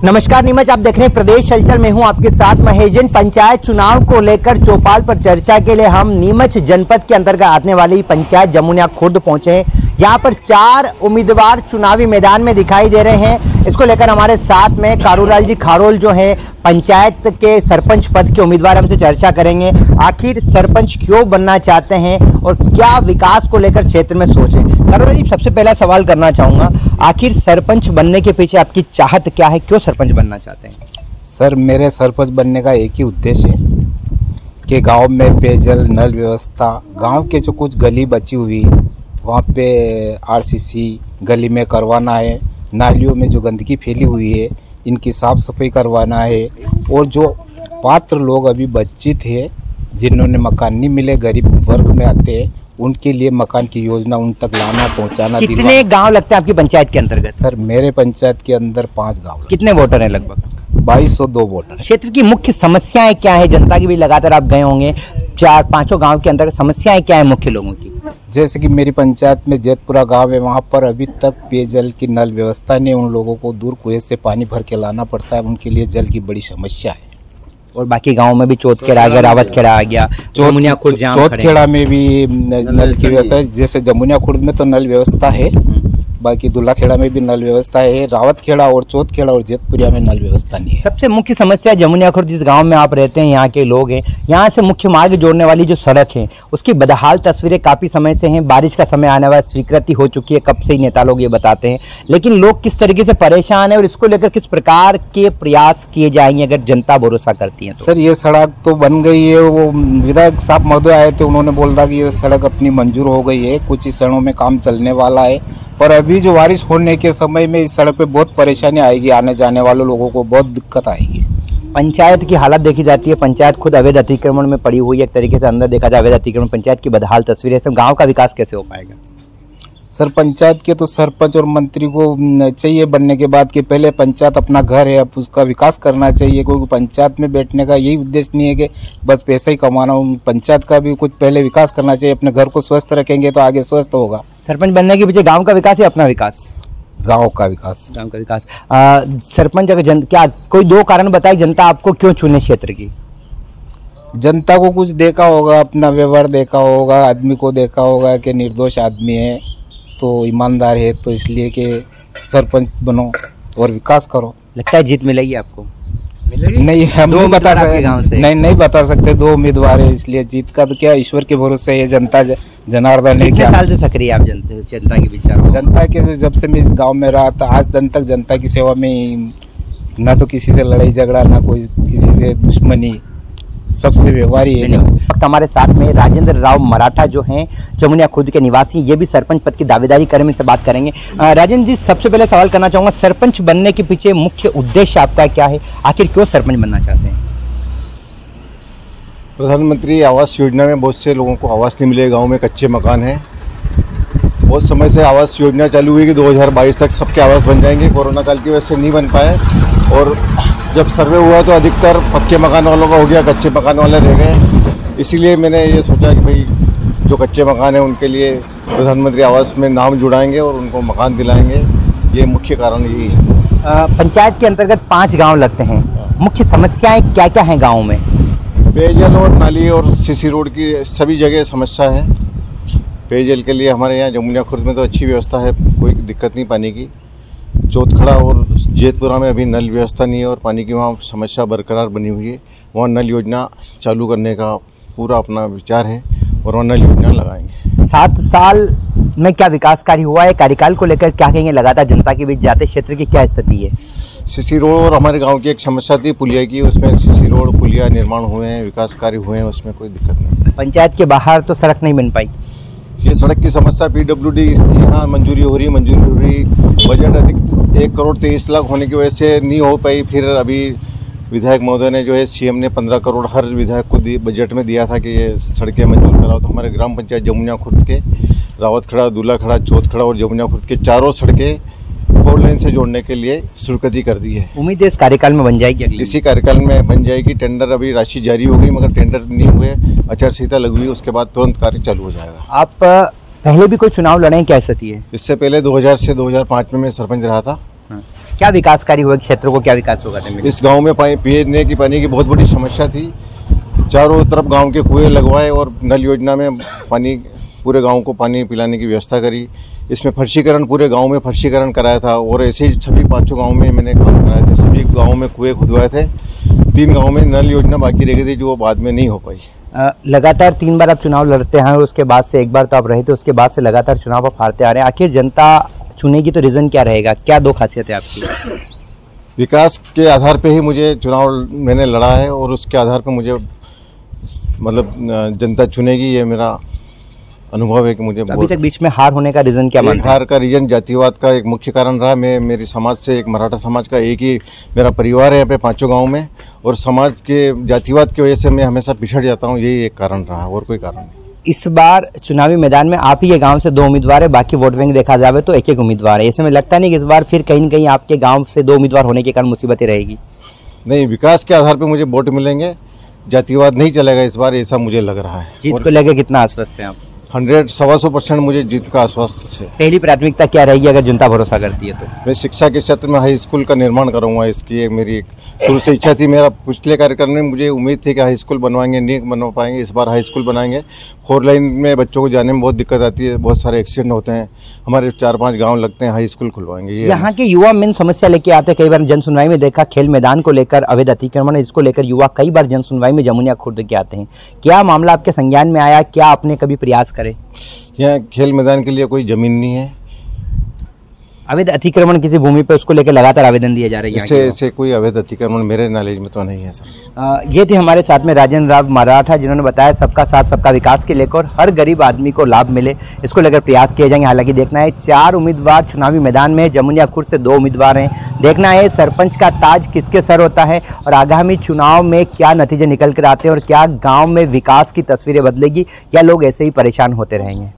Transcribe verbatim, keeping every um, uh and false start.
नमस्कार नीमच, आप देख रहे हैं प्रदेश हलचल में हूं आपके साथ महेजन। पंचायत चुनाव को लेकर चौपाल पर चर्चा के लिए हम नीमच जनपद के अंतर्गत आने वाली पंचायत जमुनिया खुर्द पहुंचे हैं। यहां पर चार उम्मीदवार चुनावी मैदान में दिखाई दे रहे हैं। इसको लेकर हमारे साथ में कारूलाल जी खारोल जो है पंचायत के सरपंच पद के उम्मीदवार, हमसे चर्चा करेंगे। आखिर सरपंच क्यों बनना चाहते हैं और क्या विकास को लेकर क्षेत्र में सोच है। कारूलाल जी, सबसे पहला सवाल करना चाहूंगा, आखिर सरपंच बनने के पीछे आपकी चाहत क्या है, क्यों सरपंच बनना चाहते हैं? सर, मेरे सरपंच बनने का एक ही उद्देश्य है कि गांव में पेयजल नल व्यवस्था, गांव के जो कुछ गली बची हुई वहाँ पे आरसीसी गली में करवाना है, नालियों में जो गंदगी फैली हुई है इनकी साफ सफाई करवाना है, और जो पात्र लोग अभी वंचित है जिन्होंने मकान नहीं मिले, गरीब वर्ग में आते हैं, उनके लिए मकान की योजना उन तक लाना पहुंचाना। कितने गांव लगते हैं आपकी पंचायत के अंतर्गत? सर, मेरे पंचायत के अंदर पांच गांव। कितने वोटर हैं? लगभग बाईस सौ दो वोटर। क्षेत्र की मुख्य समस्याएं क्या है? जनता की भी लगातार आप गए होंगे, चार पांचों गांव के अंदर समस्याएं क्या है मुख्य लोगों की? जैसे कि मेरी पंचायत में जैतपुरा गांव है, वहां पर अभी तक पेयजल की नल व्यवस्था नहीं, उन लोगों को दूर कुएं से पानी भर के लाना पड़ता है, उनके लिए जल की बड़ी समस्या है। और बाकी गांव में भी चौथखेड़ा आ गया, रावतखेड़ा आ गया, जमुनिया खुर्द, चौथखेड़ा में भी नल की व्यवस्था है। जैसे जमुनिया खुर्द में तो नल व्यवस्था है, बाकी दुल्लाखेड़ा में भी नल व्यवस्था है, रावतखेड़ा और चौथखेड़ा और जैतपुरिया में नल व्यवस्था नहीं है। सबसे मुख्य समस्या जमुनिया खुर्द, जिस गांव में आप रहते हैं, यहाँ के लोग हैं, यहाँ से मुख्य मार्ग जोड़ने वाली जो सड़क है उसकी बदहाल तस्वीरें काफी समय से हैं। बारिश का समय आने वाला, स्वीकृति हो चुकी है, कब से ही नेता लोग ये बताते हैं, लेकिन लोग किस तरीके से परेशान है और इसको लेकर किस प्रकार के प्रयास किए जाएंगे अगर जनता भरोसा करती है तो? सर, ये सड़क तो बन गई है, वो विधायक साहब महोदय आए थे, उन्होंने बोला कि ये सड़क अपनी मंजूर हो गई है, कुछ ही क्षणों में काम चलने वाला है। पर अभी जो बारिश होने के समय में इस सड़क पे बहुत परेशानी आएगी, आने जाने वाले लोगों को बहुत दिक्कत आएगी। पंचायत की हालत देखी जाती है, पंचायत खुद अवैध अतिक्रमण में पड़ी हुई है, एक तरीके से अंदर देखा जाए अवैध अतिक्रमण, पंचायत की बदहाल तस्वीरें, सब गांव का विकास कैसे हो पाएगा? सर, पंचायत के तो सरपंच और मंत्री को चाहिए बनने के बाद कि पहले पंचायत अपना घर है, अब उसका विकास करना चाहिए, क्योंकि पंचायत में बैठने का यही उद्देश्य नहीं है कि बस पैसा ही कमाना। पंचायत का भी कुछ पहले विकास करना चाहिए, अपने घर को स्वस्थ रखेंगे तो आगे स्वस्थ होगा। सरपंच बनने के पीछे गांव का विकास या अपना विकास? गांव का विकास। गांव का विकास। आ, सरपंच अगर जन क्या कोई दो कारण बताए जनता आपको क्यों चुने क्षेत्र की? जनता को कुछ देखा होगा, अपना व्यवहार देखा होगा, आदमी को देखा होगा कि निर्दोष आदमी है तो ईमानदार है, तो इसलिए कि सरपंच बनो और विकास करो। लगता है जीत मिलेगी आपको? मिलेगी? नहीं, हम नहीं बता सकते गांव से। नहीं नहीं बता सकते, दो उम्मीदवार है, इसलिए जीत का तो क्या ईश्वर के भरोसे है। जनता जनार्दन है। कितने साल से सक्रिय आप जनता जनता के विचार? जनता के जब से मैं इस गांव में रहा था आज दिन तक जनता की सेवा में, ना तो किसी से लड़ाई झगड़ा, ना कोई किसी से दुश्मनी, सबसे व्यवहारी है। वक्त हमारे साथ में राजेंद्र राव मराठा जो हैं जमुनिया खुर्द के निवासी, ये भी सरपंच पद की दावेदारी करें, इनसे बात करेंगे। राजेंद्र जी, सबसे पहले सवाल करना चाहूंगा, सरपंच बनने के पीछे मुख्य उद्देश्य आपका क्या है, आखिर क्यों सरपंच बनना चाहते हैं? प्रधानमंत्री आवास योजना में बहुत से लोगों को आवास नहीं मिले, गाँव में कच्चे मकान हैं। बहुत समय से आवास योजना चालू हुई कि दो हज़ार बाईस तक सबके आवास बन जाएंगे, कोरोना काल की वजह से नहीं बन पाए, और जब सर्वे हुआ तो अधिकतर पक्के मकान वालों का हो गया, कच्चे मकान वाले रह गए। इसीलिए मैंने ये सोचा कि भाई जो कच्चे मकान हैं उनके लिए प्रधानमंत्री आवास में नाम जुड़ाएंगे और उनको मकान दिलाएंगे, ये मुख्य कारण यही है। पंचायत के अंतर्गत पाँच गाँव लगते हैं, मुख्य समस्याएँ क्या क्या हैं गाँव में? पेयजल और नाली और सीसी रोड की सभी जगह समस्या है। पेयजल के लिए हमारे यहाँ जमुनिया खुर्द में तो अच्छी व्यवस्था है, कोई दिक्कत नहीं पानी की। चौथखेड़ा और जैतपुरा में अभी नल व्यवस्था नहीं है और पानी की वहाँ समस्या बरकरार बनी हुई है। वहाँ नल योजना चालू करने का पूरा अपना विचार है और वहाँ नल योजना लगाएंगे। सात साल में क्या विकास कार्य हुआ है, कार्यकाल को लेकर क्या कहेंगे? लगातार जनता के बीच जाते, क्षेत्र की क्या स्थिति है? सीसी रोड और हमारे गाँव की एक समस्या थी पुलिया की, उसमें सीसी रोड पुलिया निर्माण हुए हैं, विकास कार्य हुए हैं, उसमें कोई दिक्कत नहीं। पंचायत के बाहर तो सड़क नहीं बन पाई, ये सड़क की समस्या पीडब्ल्यूडी यहाँ मंजूरी हो रही मंजूरी हो रही बजट अधिक एक करोड़ तेईस लाख होने की वजह से नहीं हो पाई। फिर अभी विधायक महोदय ने जो है सीएम ने पंद्रह करोड़ हर विधायक को बजट में दिया था कि ये सड़कें मंजूर कराओ, तो हमारे ग्राम पंचायत जमुनिया खुर्द के रावतखेड़ा, दूल्हाखेड़ा, चौथखेड़ा और जमुनिया खुर्द के चारों सड़कें फोर लेन से जोड़ने के लिए स्वीकृति कर दी है। उम्मीद है इस कार्यकाल में बन जाएगी? इसी कार्यकाल में बन जाएगी। टेंडर अभी राशि जारी हो गई मगर टेंडर नहीं हुए, आचार संहिता लगी हुई, उसके बाद तुरंत कार्य चालू हो जाएगा। आप पहले भी कोई चुनाव लड़े हैं, क्या स्थिति है? इससे पहले दो हज़ार से दो हज़ार पाँच में मैं सरपंच रहा था। हाँ। क्या विकास कार्य हुए क्षेत्रों को, क्या विकास होगा? इस गांव में पानी पीने की पानी की बहुत बड़ी समस्या थी। चारों तरफ गांव के कुएं लगवाए और नल योजना में पानी पूरे गांव को पानी पिलाने की व्यवस्था करी। इसमें फर्शीकरण पूरे गांव में फर्शीकरण कराया था और ऐसे ही सभी पाँचों गाँव में मैंने काम कराए थे। सभी गाँव में कुएँ खुदवाए थे। तीन गाँव में नल योजना बाकी रह गई थी जो बाद में नहीं हो पाई। लगातार तीन बार आप चुनाव लड़ते हैं और उसके बाद से एक बार तो आप रहे थे, उसके बाद से लगातार चुनाव आप हारते आ रहे हैं। आखिर जनता चुनेगी तो रीज़न क्या रहेगा? क्या दो खासियत है आपकी? विकास के आधार पे ही मुझे चुनाव मैंने लड़ा है और उसके आधार पे मुझे मतलब जनता चुनेगी, ये मेरा अनुभव है कि मुझे। अभी तक बीच में हार होने का रीज़न क्या मानते हैं? हार का रीजन जातिवाद का एक मुख्य कारण रहा। मैं मेरी समाज से, एक मराठा समाज का एक ही मेरा परिवार है यहाँ पे पाँचों गाँव में, और समाज के जातिवाद की वजह से मैं हमेशा पिछड़ जाता हूँ। यही एक कारण रहा और कोई कारण नहीं। इस बार चुनावी मैदान में आप ही के गांव से दो उम्मीदवार है, बाकी वोट बैंक देखा जाए तो एक एक उम्मीदवार है। इसमें लगता नहीं कि इस बार फिर कहीं न कहीं आपके गांव से दो उम्मीदवार होने के कारण मुसीबतें रहेगी? नहीं, विकास के आधार पर मुझे वोट मिलेंगे, जातिवाद नहीं चलेगा इस बार, ऐसा मुझे लग रहा है। जीत को लेकर कितना आश्वस्त हैं आप? हंड्रेड सवा सौ परसेंट मुझे जीत का आश्वासन है। पहली प्राथमिकता क्या रहेगी अगर जनता भरोसा करती है तो? मैं शिक्षा के क्षेत्र में हाई स्कूल का निर्माण करूंगा। इसकी एक मेरी एक शुरू से इच्छा थी। मेरा पिछले कार्यक्रम में मुझे उम्मीद थी कि हाई स्कूल बनवाएंगे, नहीं बनवा पाएंगे। इस बार हाई स्कूल बनाएंगे। फोर लाइन में बच्चों को जाने में बहुत दिक्कत आती है, बहुत सारे एक्सीडेंट होते हैं। हमारे चार पांच गाँव लगते हैं, हाई स्कूल खुलवाएंगे। यहाँ के युवा मेन समस्या लेके आते हैं। कई बार जन सुनवाई में देखा खेल मैदान को लेकर अवैध अतिक्रमण, इसको लेकर युवा कई बार जन सुनवाई में जमुनिया खुर्द के आते हैं। क्या मामला आपके संज्ञान में आया? क्या आपने कभी प्रयास करे? यहाँ खेल मैदान के लिए कोई जमीन नहीं है। अवैध अतिक्रमण किसी भूमि पर, उसको लेकर लगातार आवेदन दिए जा रहे हैं। इससे ऐसे कोई अवैध अतिक्रमण मेरे नॉलेज में तो नहीं है सर। ये थे हमारे साथ में राजेंद्र राव मराठा, जिन्होंने बताया सबका साथ सबका विकास के लेकर हर गरीब आदमी को लाभ मिले, इसको लेकर प्रयास किए जाएंगे। हालांकि देखना है, चार उम्मीदवार चुनावी मैदान में, जमुनिया खुर्द से दो उम्मीदवार हैं। देखना है सरपंच का ताज किसके सर होता है और आगामी चुनाव में क्या नतीजे निकल कर आते हैं और क्या गाँव में विकास की तस्वीरें बदलेगी या लोग ऐसे ही परेशान होते रहेंगे।